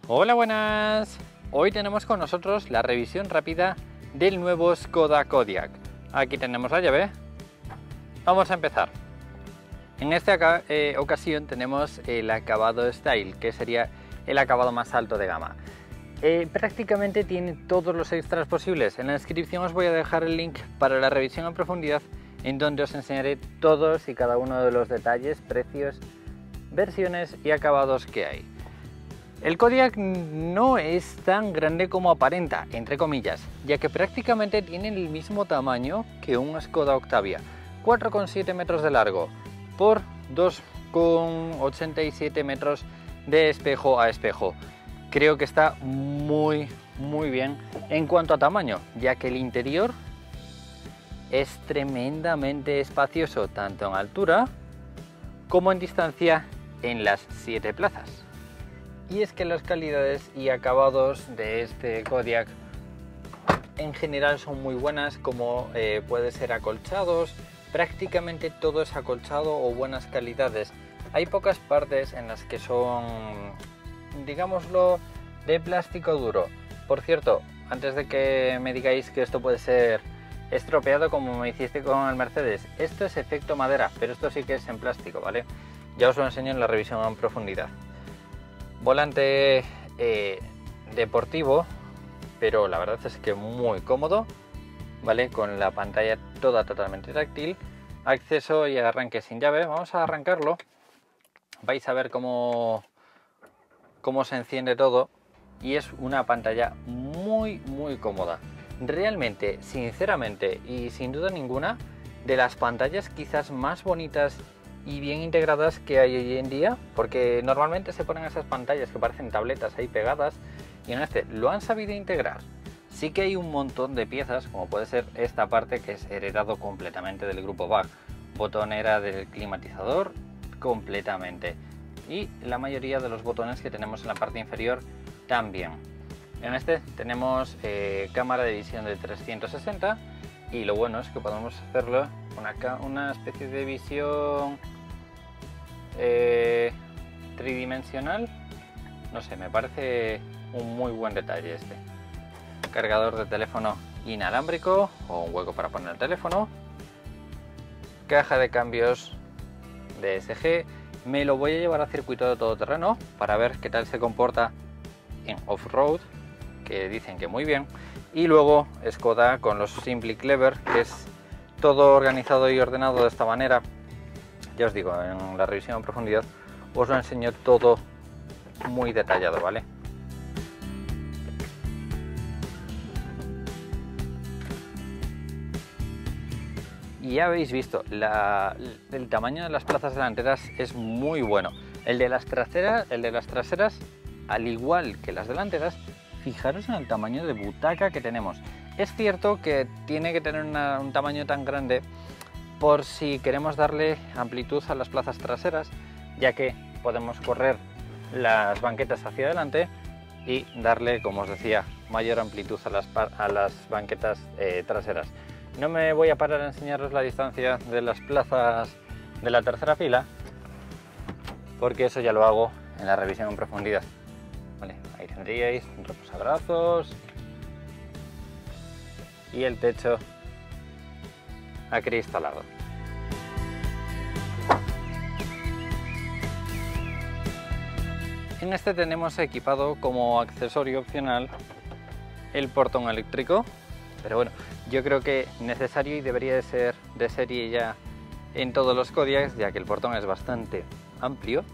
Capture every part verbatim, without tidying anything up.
Hola, buenas. Hoy tenemos con nosotros la revisión rápida del nuevo Škoda Kodiaq. Aquí tenemos la llave. Vamos a empezar. En esta eh, ocasión tenemos el acabado Style, que sería el acabado más alto de gama. Eh, prácticamente tiene todos los extras posibles. En la descripción os voy a dejar el link para la revisión en profundidad, en donde os enseñaré todos y cada uno de los detalles, precios, versiones y acabados que hay. El Kodiaq no es tan grande como aparenta, entre comillas, ya que prácticamente tiene el mismo tamaño que un Škoda Octavia, cuatro coma siete metros de largo por dos coma ochenta y siete metros de espejo a espejo. Creo que está muy muy bien en cuanto a tamaño, ya que el interior es tremendamente espacioso, tanto en altura como en distancia en las siete plazas. Y es que las calidades y acabados de este Kodiaq en general son muy buenas, como eh, puede ser acolchados. Prácticamente todo es acolchado o buenas calidades. Hay pocas partes en las que son, digámoslo, de plástico duro. Por cierto, antes de que me digáis que esto puede ser estropeado como me hiciste con el Mercedes, esto es efecto madera, pero esto sí que es en plástico, ¿vale? Ya os lo enseño en la revisión en profundidad. Volante eh, deportivo, pero la verdad es que muy cómodo, ¿vale? Con la pantalla toda totalmente táctil, acceso y arranque sin llave. Vamos a arrancarlo, vais a ver cómo, cómo se enciende todo, y es una pantalla muy muy cómoda. Realmente, sinceramente y sin duda ninguna, de las pantallas quizás más bonitas y bien integradas que hay hoy en día, porque normalmente se ponen esas pantallas que parecen tabletas ahí pegadas, y en este lo han sabido integrar. Sí que hay un montón de piezas, como puede ser esta parte que es heredado completamente del grupo B A G, botonera del climatizador completamente, y la mayoría de los botones que tenemos en la parte inferior también. En este tenemos eh, cámara de visión de trescientos sesenta, y lo bueno es que podemos hacerlo una, una especie de visión eh, tridimensional. No sé, me parece un muy buen detalle este. Cargador de teléfono inalámbrico o un hueco para poner el teléfono. Caja de cambios D S G. Me lo voy a llevar a circuito de todoterreno para ver qué tal se comporta en off-road, que dicen que muy bien. Y luego Škoda con los Simply Clever, que es todo organizado y ordenado de esta manera. Ya os digo, en la revisión en profundidad os lo enseño todo muy detallado, ¿vale? Y ya habéis visto, la, el tamaño de las plazas delanteras es muy bueno. El de las traseras, el de las traseras, al igual que las delanteras, fijaros en el tamaño de butaca que tenemos. Es cierto que tiene que tener una, un tamaño tan grande por si queremos darle amplitud a las plazas traseras, ya que podemos correr las banquetas hacia adelante y darle, como os decía, mayor amplitud a las, a las banquetas eh, traseras. No me voy a parar a enseñaros la distancia de las plazas de la tercera fila, porque eso ya lo hago en la revisión en profundidad. Vale, ahí tendríais un reposabrazos y el techo acristalado. En este tenemos equipado como accesorio opcional el portón eléctrico, pero bueno, yo creo que necesario y debería de ser de serie ya en todos los Kodiaqs, ya que el portón es bastante amplio.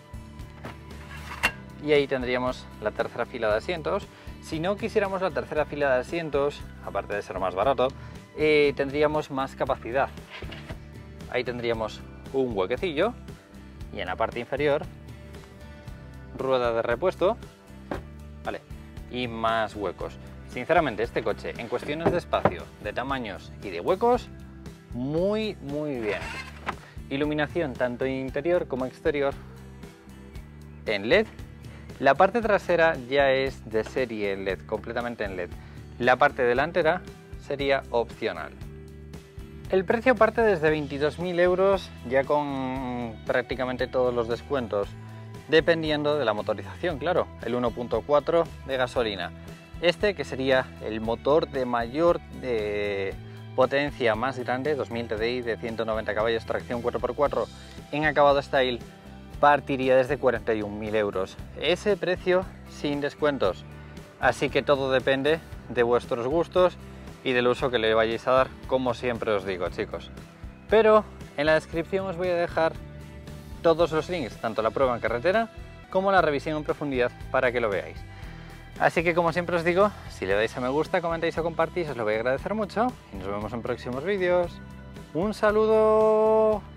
Y ahí tendríamos la tercera fila de asientos. Si no quisiéramos la tercera fila de asientos, aparte de ser más barato, eh, tendríamos más capacidad. Ahí tendríamos un huequecillo, y en la parte inferior rueda de repuesto, vale, y más huecos. Sinceramente, este coche en cuestiones de espacio, de tamaños y de huecos, muy muy bien. Iluminación tanto interior como exterior en L E D. La parte trasera ya es de serie L E D, completamente en L E D. La parte delantera sería opcional. El precio parte desde veintidós mil euros, ya con prácticamente todos los descuentos dependiendo de la motorización, claro, el uno punto cuatro de gasolina. Este, que sería el motor de mayor de potencia más grande, dos mil T D I de ciento noventa caballos, tracción cuatro por cuatro en acabado Style, partiría desde cuarenta y un mil euros. Ese precio sin descuentos. Así que todo depende de vuestros gustos y del uso que le vayáis a dar, como siempre os digo, chicos. Pero en la descripción os voy a dejar todos los links, tanto la prueba en carretera como la revisión en profundidad, para que lo veáis. Así que, como siempre os digo, si le dais a me gusta, comentáis o compartís, os lo voy a agradecer mucho y nos vemos en próximos vídeos. ¡Un saludo!